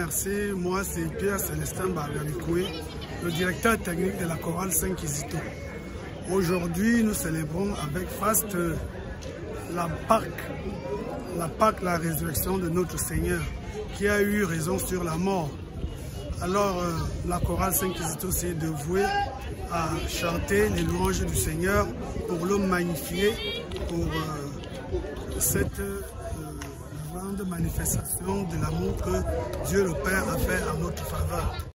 merci. Moi, c'est Pierre Célestin Bargamikoué, le directeur technique de la chorale Saint-Kizito. Aujourd'hui, nous célébrons avec faste la Pâque, la résurrection de notre Seigneur, qui a eu raison sur la mort. Alors, la chorale Saint-Kizito s'est dévouée à chanter les louanges du Seigneur pour le magnifier, pour cette grande manifestation de l'amour que Dieu le Père a fait en notre faveur.